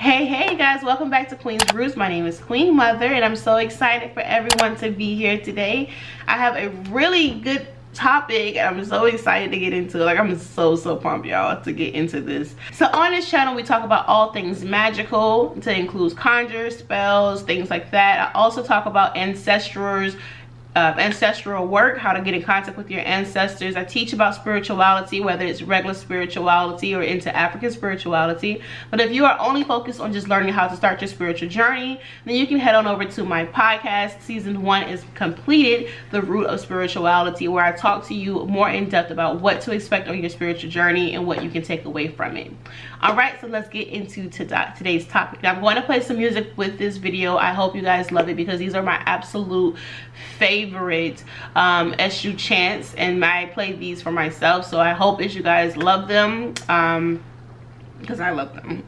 Hey guys, welcome back to Queen's Roots. My name is Queen Mother and I'm so excited for everyone to be here today. I have a really good topic and I'm so excited to get into it. Like, I'm so pumped, y'all, to get into this. So on this channel we talk about all things magical, to include conjures, spells, things like that. I also talk about ancestral work, how to get in contact with your ancestors. I teach about spirituality, whether it's regular spirituality or into African spirituality. But if you are only focused on just learning how to start your spiritual journey, then you can head on over to my podcast. Season 1 is completed, The Root of Spirituality, where I talk to you more in depth about what to expect on your spiritual journey and what you can take away from it. All right, so let's get into today's topic. Now, I'm going to play some music with this video. I hope you guys love it because these are my absolute favorite Eshu chants, and I play these for myself, so I hope you guys love them because I love them.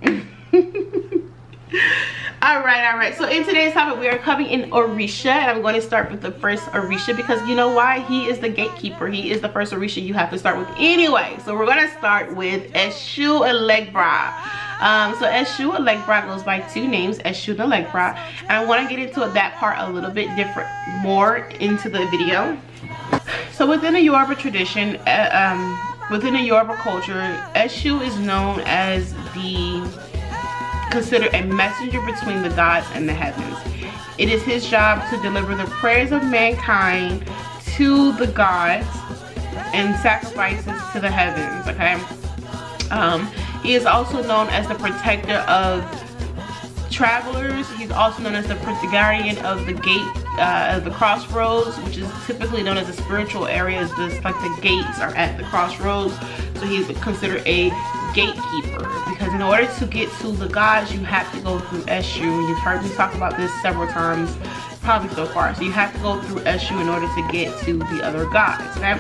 all right, so in today's topic we are coming in Orisha, and I'm going to start with the first Orisha because you know why? He is the gatekeeper. He is the first Orisha you have to start with anyway. So we're going to start with Eshu Elegbara. So Eshu Elegbara goes by two names, Eshu and Elegbara, and I want to get into that part a little bit more into the video. So within the Yoruba tradition, within the Yoruba culture, Eshu is known as considered a messenger between the gods and the heavens. It is his job to deliver the prayers of mankind to the gods and sacrifices to the heavens, okay? He is also known as the protector of travelers. He's also known as the guardian of the gate, of the crossroads, which is typically known as the spiritual areas. Just like the gates are at the crossroads, so he's considered a gatekeeper, because in order to get to the gods you have to go through Eshu. You've heard me talk about this several times probably so far. So you have to go through Eshu in order to get to the other gods, okay?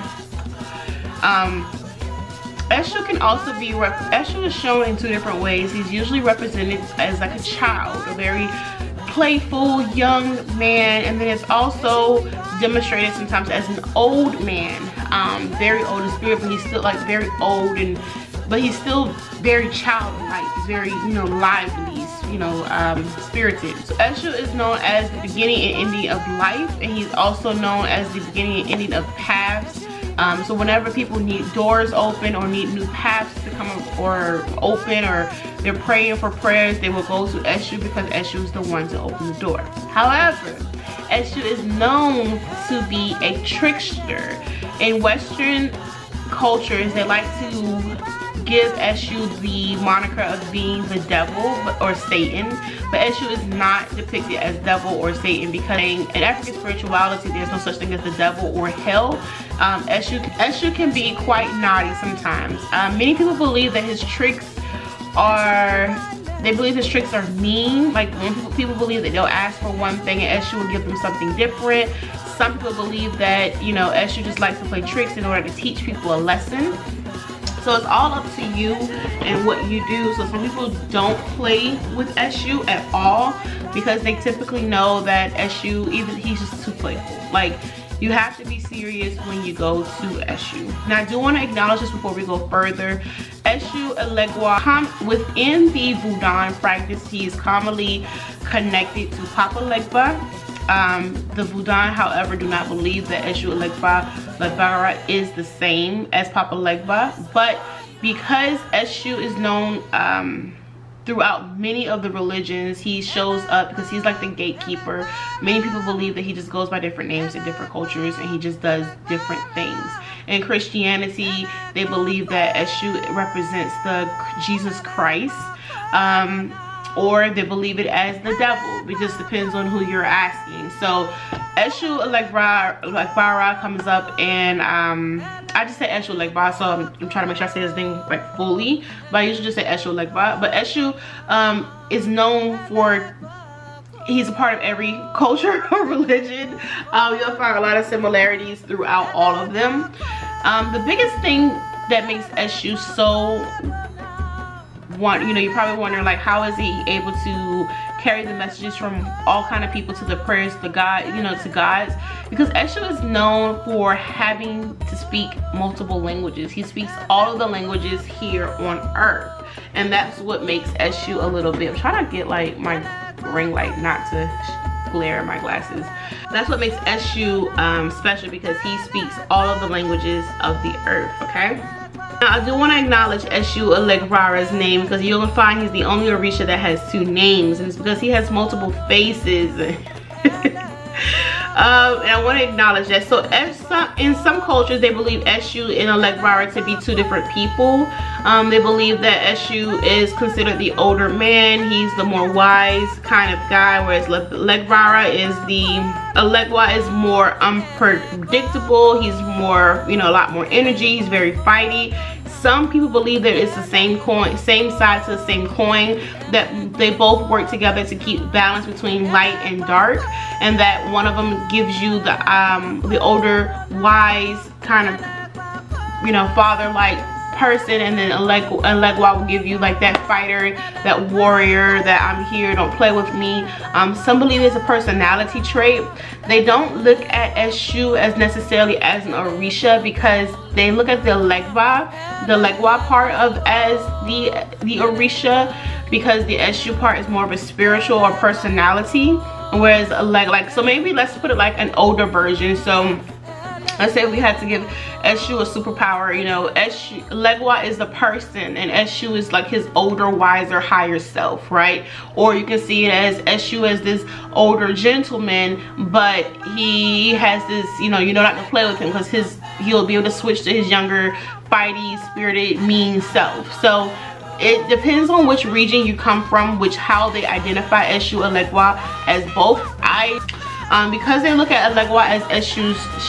Eshu can also be Eshu is shown in two different ways. He's usually represented as like a child, a very playful young man, and then it's also demonstrated sometimes as an old man, very old in spirit, but he's still like very old, but he's still very childlike. He's very, lively, spirited. So Eshu is known as the beginning and ending of life, and he's also known as the beginning and ending of paths. So whenever people need doors open or need new paths to come up or open, or they're praying for prayers, they will go to Eshu because Eshu is the one to open the door. However, Eshu is known to be a trickster. In Western cultures, they like to give Eshu the moniker of being the devil or Satan, but Eshu is not depicted as devil or Satan, because in African spirituality there's no such thing as the devil or hell. Eshu can be quite naughty sometimes. Many people believe that his tricks are mean. Like, when people believe that they'll ask for one thing and Eshu will give them something different. Some people believe that, Eshu just likes to play tricks in order to teach people a lesson. So it's all up to you and what you do. So some people don't play with Eshu at all because they typically know that Eshu, he's just too playful. Like, you have to be serious when you go to Eshu. Now, I do want to acknowledge this before we go further. Eshu Elegbara, within the Voodoo practice, he is commonly connected to Papa Legba. The Voodoo, however, do not believe that Eshu Elegbara is the same as Papa Legba, but because Eshu is known throughout many of the religions, he shows up because he's like the gatekeeper. Many people believe that he just goes by different names in different cultures and he just does different things. In Christianity, they believe that Eshu represents the Jesus Christ, or they believe it as the devil. It just depends on who you're asking. So Eshu Elegbara comes up, and I just say Eshu Elegbara, so I'm trying to make sure I say his name like fully, but I usually just say Eshu Elegbara. But Eshu is known for, he's a part of every culture or religion. You'll find a lot of similarities throughout all of them. The biggest thing that makes Eshu so you're probably wondering, like, how is he able to carry the messages from all kind of people to the prayers to God, to gods? Because Eshu is known for having to speak multiple languages. He speaks all of the languages here on earth, and that's what makes Eshu a little bit, I'm trying to get like my ring light not to glare at my glasses. That's what makes Eshu special, because he speaks all of the languages of the earth. Okay, now I do want to acknowledge Eshu Elegbara's name, because you'll find he's the only Orisha that has 2 names, and it's because he has multiple faces. And I want to acknowledge that. So in some cultures, they believe Eshu and Elegbara to be 2 different people. They believe that Eshu is considered the older man. He's the more wise kind of guy, whereas Elegbara is more unpredictable. He's more, a lot more energy. He's very fighty. Some people believe that it's the same coin, same side to the same coin, that they both work together to keep balance between light and dark, and that one of them gives you the older, wise kind of, father-like person, and then Elegwa will give you like that fighter, that warrior, that I'm here, don't play with me. Some believe it's a personality trait. They don't look at Eshu as necessarily as an Orisha, because they look at the Elegwa part of as the Orisha, because the Eshu part is more of a spiritual or personality, whereas so maybe let's put it like an older version. So let's say we had to give Eshu a superpower, Elegwa is the person, and Eshu is like his older, wiser, higher self, right? Or you can see it as Eshu as this older gentleman, but he has this, not to play with him, because he'll be able to switch to his younger, fighty, spirited, mean self. So it depends on which region you come from, how they identify Eshu Elegwa as both. Because they look at Elegwa as Eshu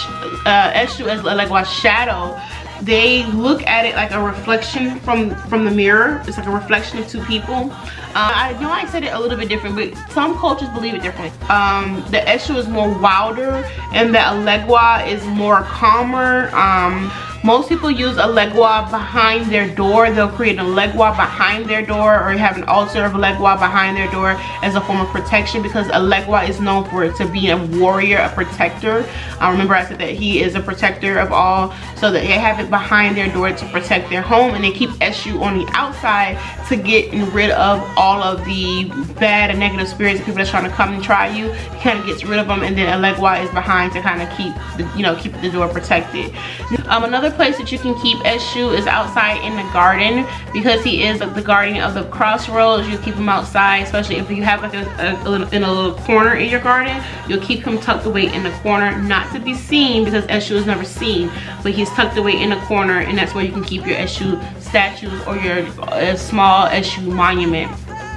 as Elegwa's shadow, they look at it like a reflection from the mirror. It's like a reflection of 2 people. I know I said it a little bit different, but some cultures believe it differently. The Eshu is more wilder, and the Elegwa is more calmer. Most people use Elegwa behind their door. They'll create an Elegwa behind their door, or have an altar of Elegwa behind their door as a form of protection, because Elegwa is known to be a warrior, a protector. Remember I said that he is a protector of all, so that they have it behind their door to protect their home, and they keep Eshu on the outside to get rid of all of the bad and negative spirits, people that's trying to come and try you. He kind of gets rid of them, and then Elegwa is behind to kind of keep the door protected. Another place that you can keep Eshu is outside in the garden, because he is the guardian of the crossroads. You keep him outside, especially if you have like a little corner in your garden. You'll keep him tucked away in the corner, not to be seen, because Eshu is never seen, but he's tucked away in the corner, and that's where you can keep your Eshu statues or your small Eshu monument.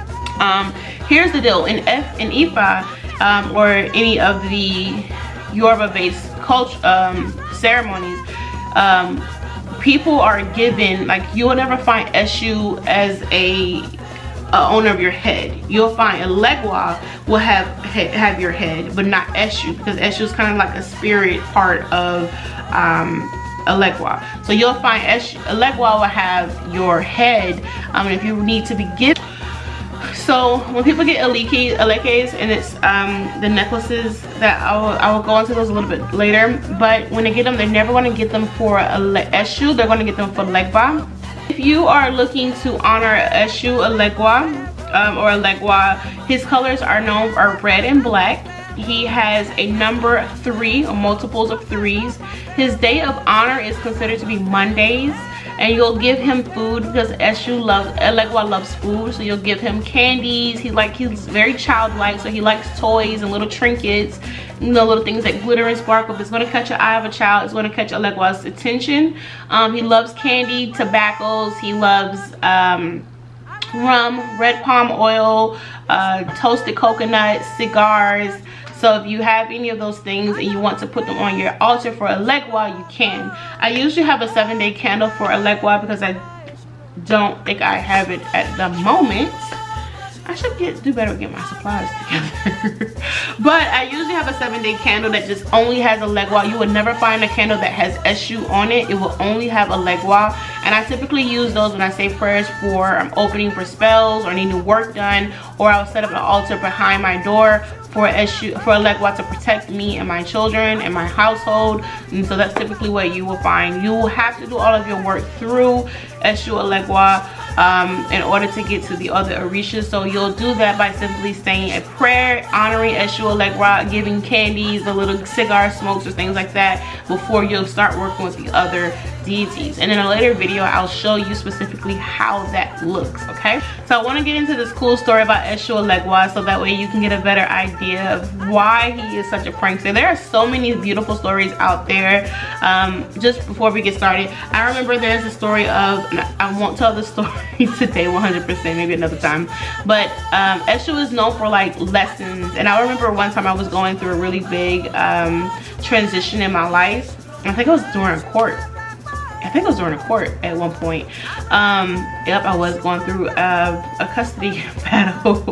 Here's the deal: in Ifa or any of the Yoruba-based ceremonies, people are given, like, you will never find Eshu as a owner of your head. You'll find Elegwa will have your head, but not Eshu, because Eshu is kind of like a spirit part of Elegwa. So you'll find Elegwa will have your head, and if you need to be given. So when people get elekes, and it's the necklaces, that I will go into those a little bit later, but when they get them, they're never going to get them for Eshu, they're going to get them for Elegba. If you are looking to honor Eshu Elegwa or Elegwa, his colors are red and black. He has a number 3 or multiples of 3s. His day of honor is considered to be Mondays. And you'll give him food, because Elegwa loves food, so you'll give him candies. He's very childlike, so he likes toys and little trinkets, little things that glitter and sparkle. If it's going to catch the eye of a child, it's going to catch Elegwa's attention. He loves candy, tobaccos. He loves rum, red palm oil, toasted coconut, cigars. So if you have any of those things and you want to put them on your altar for Elegwa, you can. I usually have a 7-day candle for Elegwa, because I don't think I have it at the moment. I should do better with getting my supplies together. But I usually have a 7-day candle that just only has Elegbara. You would never find a candle that has Eshu on it. It will only have Elegbara. And I typically use those when I say prayers for opening for spells or needing work done, or I'll set up an altar behind my door for Elegbara to protect me and my children and my household. And so that's typically what you will find. You will have to do all of your work through Eshu Elegbara in order to get to the other Orishas. So you'll do that by simply saying a prayer honoring Eshu Elegbara, giving candies, a little cigar smokes or things like that before you'll start working with the other deities. And in a later video I'll show you specifically how that looks. Okay, so I want to get into this cool story about Eshu Elegbara so that way you can get a better idea of why he is such a prankster. There are so many beautiful stories out there. Just before we get started, I remember there's a story of, and I won't tell the story today 100%, maybe another time, but Eshu is known for like lessons. And I remember one time I was going through a really big transition in my life. I think it was during court. At one point. Yep, I was going through a custody battle.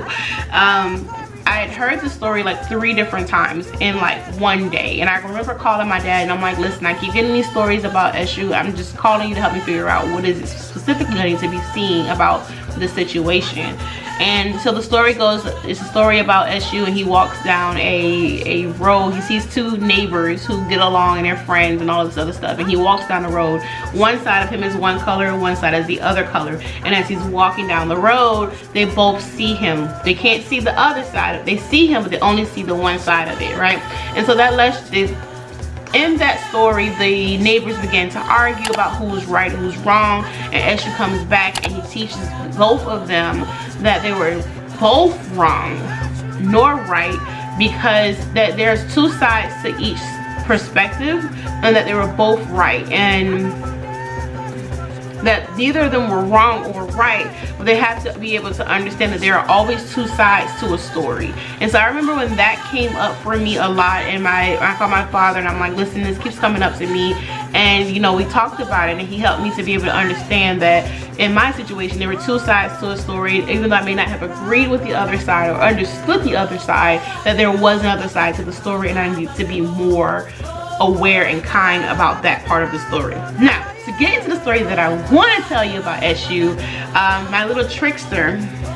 I had heard the story like 3 different times in like one day, and I remember calling my dad and I'm like, listen, I keep getting these stories about Eshu. I'm just calling you to help me figure out what is it specifically I need to be seeing about the situation. And so the story goes, it's a story about Eshu, and he walks down a road. He sees 2 neighbors who get along and they're friends and all this other stuff, and he walks down the road. One side of him is one color, one side is the other color, and as he's walking down the road they both see him. They can't see the other side. They see him, but they only see the one side of it, right? And so that lets this, in that story, the neighbors began to argue about who's right and who's wrong, and Eshu comes back and he teaches both of them that they were both wrong nor right, because that there's 2 sides to each perspective and that they were both right, and that neither of them were wrong or right, but they have to be able to understand that there are always 2 sides to a story. And so I remember when that came up for me a lot, and I called my father and I'm like, listen, this keeps coming up to me, and you know, we talked about it and he helped me to be able to understand that in my situation there were 2 sides to a story. Even though I may not have agreed with the other side or understood the other side, that there was another side to the story, and I need to be more aware and kind about that part of the story. Now, to get into the story that I want to tell you about Eshu, my little trickster,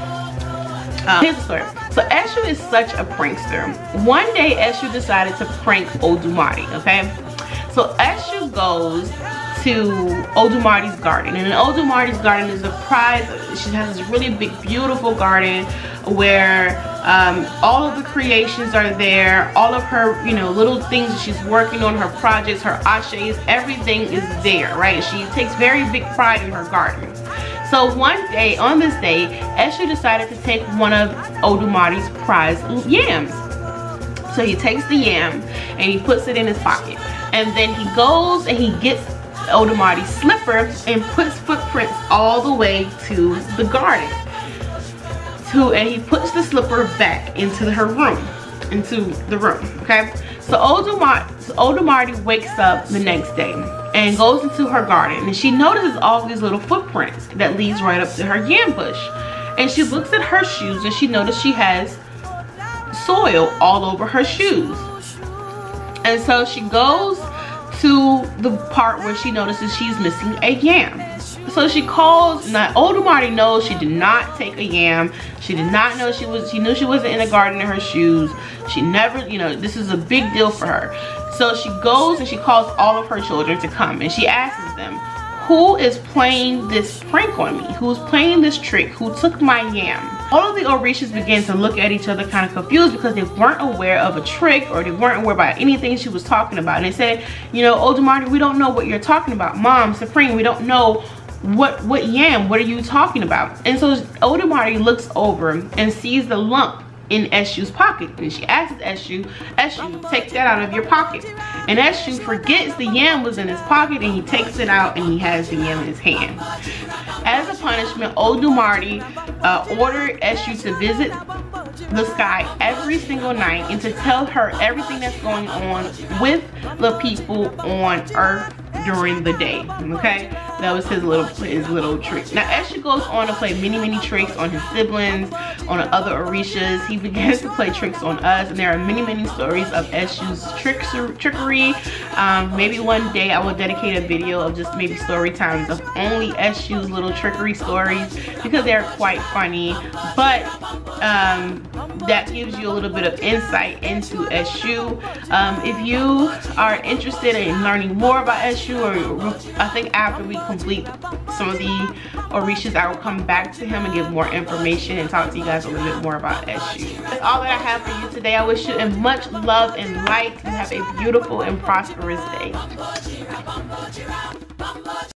here's the story. So Eshu is such a prankster. One day Eshu decided to prank Odumare, okay? So Eshu goes to Odumare's garden, and Odumare's garden is a prize. She has this really big, beautiful garden where all of the creations are there, all of her, you know, little things that she's working on, her projects, her ashes, everything is there, right? She takes very big pride in her garden. So one day, on this day, Eshu decided to take one of Odumare's prize yams. So he takes the yam and he puts it in his pocket, and then he goes and he gets Odumare's slipper and puts footprints all the way to the garden. And he puts the slipper back into the room, okay? So Odumare wakes up the next day and goes into her garden, and she notices all these little footprints that leads right up to her yam bush. And she looks at her shoes and she notices she has soil all over her shoes. And so she goes to the part where she notices she's missing a yam. So she calls. Now Odumare knows she did not take a yam. She did not know she knew she wasn't in the garden in her shoes. She never, you know, this is a big deal for her. So she goes and she calls all of her children to come, and she asks them, who is playing this prank on me? Who's playing this trick? Who took my yam? All of the Orishas began to look at each other kind of confused, because they weren't aware of a trick, or they weren't aware about anything she was talking about. And they said, you know, Odumare, we don't know what you're talking about. Mom, Supreme, we don't know what yam, what are you talking about? And so Odumare looks over and sees the lump in Eshu's pocket, and she asks Eshu, take that out of your pocket. And Eshu forgets the yam was in his pocket, and he takes it out and he has the yam in his hand. As a punishment, Odumare ordered Eshu to visit the sky every single night and to tell her everything that's going on with the people on Earth during the day, okay? That was his little trick. Now Eshu goes on to play many tricks on his siblings, on other Orishas. He begins to play tricks on us, and there are many stories of Eshu's trickery. Maybe one day I will dedicate a video of just maybe story times of only Eshu's little trickery stories, because they're quite funny. But that gives you a little bit of insight into Eshu. If you are interested in learning more about Eshu, or I think after we complete some of the Orishas, I will come back to him and give more information and talk to you guys a little bit more about Eshu. That's all that I have for you today. I wish you much love and light, and have a beautiful and prosperous day. Bye.